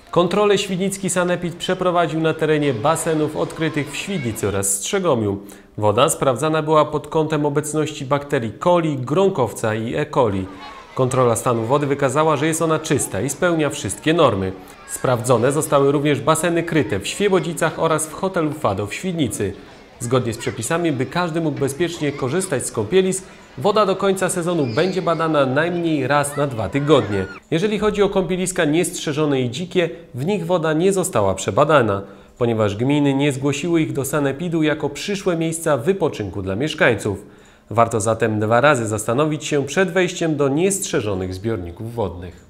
Kontrolę świdnicki sanepid przeprowadził na terenie basenów odkrytych w Świdnicy oraz Strzegomiu. Woda sprawdzana była pod kątem obecności bakterii coli, gronkowca i E. coli. Kontrola stanu wody wykazała, że jest ona czysta i spełnia wszystkie normy. Sprawdzone zostały również baseny kryte w Świebodzicach oraz w hotelu Fado w Świdnicy. Zgodnie z przepisami, by każdy mógł bezpiecznie korzystać z kąpielisk, woda do końca sezonu będzie badana najmniej raz na 2 tygodnie. Jeżeli chodzi o kąpieliska niestrzeżone i dzikie, w nich woda nie została przebadana, ponieważ gminy nie zgłosiły ich do sanepidu jako przyszłe miejsca wypoczynku dla mieszkańców. Warto zatem 2 razy zastanowić się przed wejściem do niestrzeżonych zbiorników wodnych.